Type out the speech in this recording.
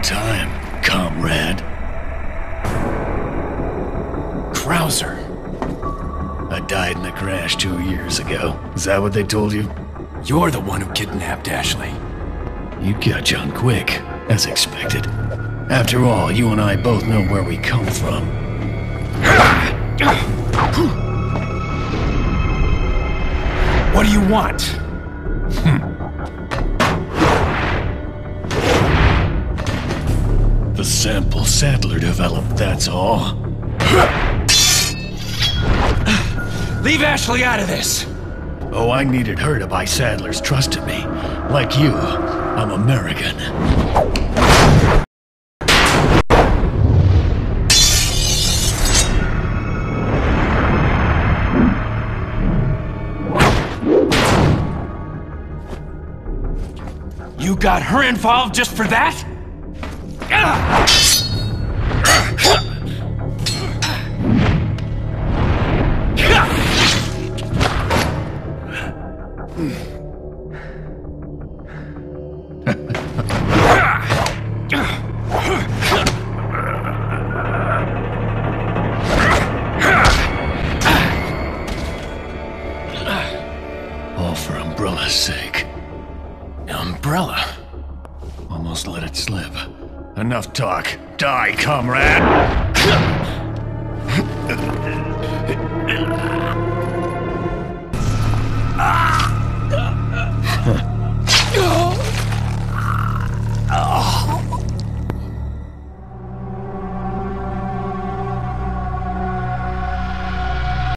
time, comrade. Krauser. I died in a crash 2 years ago. Is that what they told you? You're the one who kidnapped Ashley. You got on quick, as expected. After all, you and I both know where we come from. What do you want? The sample Sadler developed, that's all. Leave Ashley out of this! Oh, I needed her to buy Sadler's trust in me. Like you, I'm American. You got her involved just for that? All for Umbrella's sake. Umbrella? Almost let it slip. Enough talk. Die, comrade!